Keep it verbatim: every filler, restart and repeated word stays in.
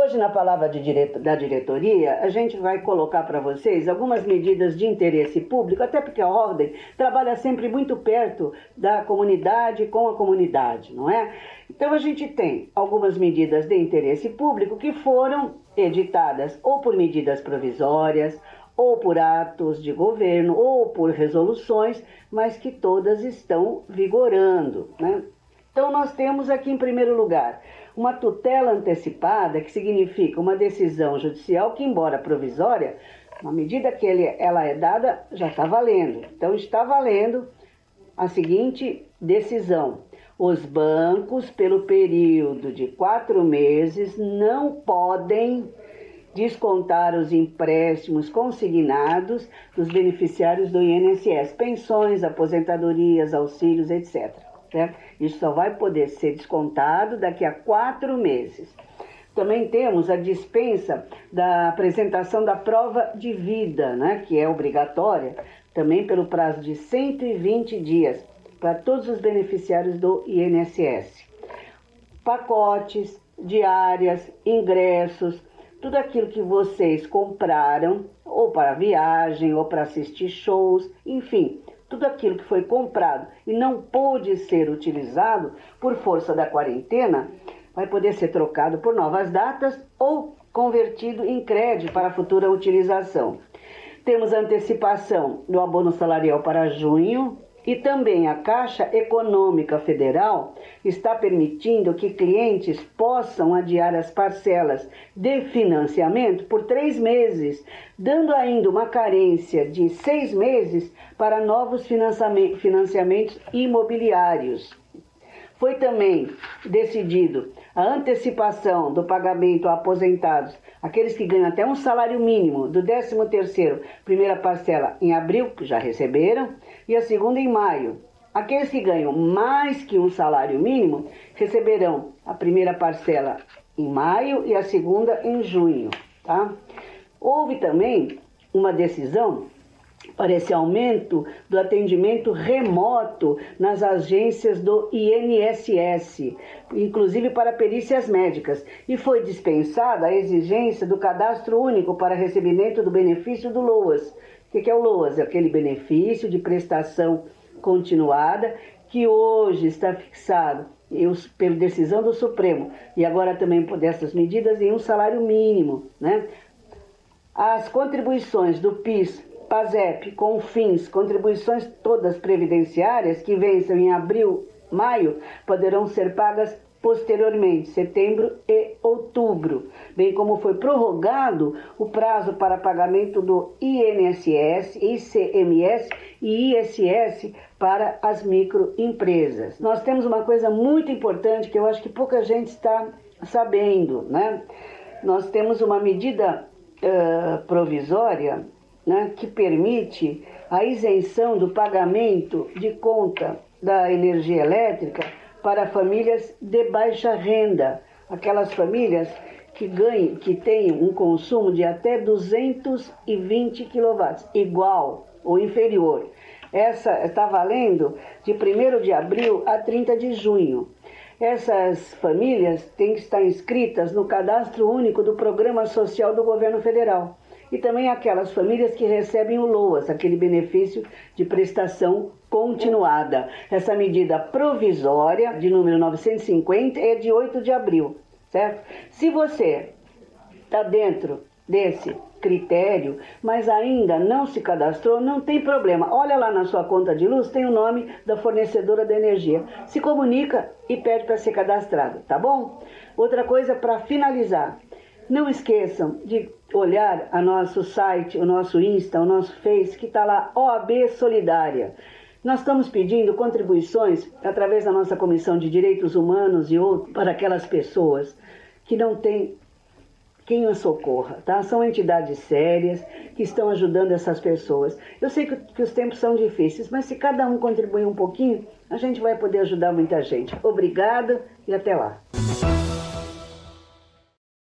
Hoje, na palavra de direto, da diretoria, a gente vai colocar para vocês algumas medidas de interesse público, até porque a Ordem trabalha sempre muito perto da comunidade, com a comunidade, não é? Então, a gente tem algumas medidas de interesse público que foram editadas ou por medidas provisórias, ou por atos de governo, ou por resoluções, mas que todas estão vigorando, né? Então, nós temos aqui, em primeiro lugar, uma tutela antecipada, que significa uma decisão judicial que, embora provisória, na medida que ele, ela é dada, já está valendo. Então, está valendo a seguinte decisão: os bancos, pelo período de quatro meses, não podem descontar os empréstimos consignados dos beneficiários do I N S S, pensões, aposentadorias, auxílios, etcétera. Certo? Isso só vai poder ser descontado daqui a quatro meses. Também temos a dispensa da apresentação da prova de vida, né, que é obrigatória, também pelo prazo de cento e vinte dias, para todos os beneficiários do I N S S. Pacotes, diárias, ingressos, tudo aquilo que vocês compraram, ou para viagem, ou para assistir shows, enfim, tudo aquilo que foi comprado e não pôde ser utilizado por força da quarentena, vai poder ser trocado por novas datas ou convertido em crédito para futura utilização. Temos a antecipação do abono salarial para junho, e também a Caixa Econômica Federal está permitindo que clientes possam adiar as parcelas de financiamento por três meses, dando ainda uma carência de seis meses para novos financiamentos imobiliários. Foi também decidido a antecipação do pagamento a aposentados, aqueles que ganham até um salário mínimo, do décimo terceiro, primeira parcela em abril, que já receberam, e a segunda em maio. Aqueles que ganham mais que um salário mínimo receberão a primeira parcela em maio e a segunda em junho. Tá? Houve também uma decisão para esse aumento do atendimento remoto nas agências do I N S S, inclusive para perícias médicas, e foi dispensada a exigência do cadastro único para recebimento do benefício do LOAS. O que é o LOAS? É aquele benefício de prestação continuada que hoje está fixado pela decisão do Supremo e agora também por dessas medidas em um salário mínimo, né? As contribuições do PIS, PASEP, CONFINS, contribuições todas previdenciárias que vencem em abril, maio, poderão ser pagas posteriormente, setembro e outubro, bem como foi prorrogado o prazo para pagamento do I N S S, I C M S e I S S para as microempresas. Nós temos uma coisa muito importante que eu acho que pouca gente está sabendo, né? Nós temos uma medida uh, provisória, né, que permite a isenção do pagamento de conta da energia elétrica para famílias de baixa renda, aquelas famílias que ganhem, que tenham um consumo de até duzentos e vinte quilowatts, igual ou inferior. Essa está valendo de primeiro de abril a trinta de junho. Essas famílias têm que estar inscritas no Cadastro Único do Programa Social do Governo Federal. E também aquelas famílias que recebem o LOAS, aquele benefício de prestação continuada. Essa medida provisória, de número novecentos e cinquenta, é de oito de abril, certo? Se você está dentro desse critério, mas ainda não se cadastrou, não tem problema. Olha lá na sua conta de luz, tem o nome da fornecedora da energia. Se comunica e pede para ser cadastrado, tá bom? Outra coisa para finalizar. Não esqueçam de olhar a nosso site, o nosso Insta, o nosso Face, que está lá, O A B Solidária. Nós estamos pedindo contribuições através da nossa Comissão de Direitos Humanos e outros para aquelas pessoas que não têm quem as socorra, tá? São entidades sérias que estão ajudando essas pessoas. Eu sei que, que os tempos são difíceis, mas se cada um contribuir um pouquinho, a gente vai poder ajudar muita gente. Obrigada e até lá.